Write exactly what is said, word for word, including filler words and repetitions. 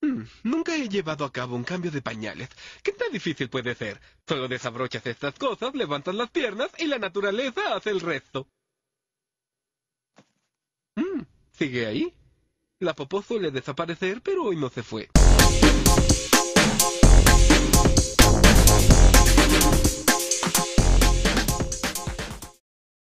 Hmm, nunca he llevado a cabo un cambio de pañales. ¿Qué tan difícil puede ser? Solo desabrochas estas cosas, levantas las piernas y la naturaleza hace el resto. Hmm, ¿sigue ahí? La popó suele desaparecer, pero hoy no se fue.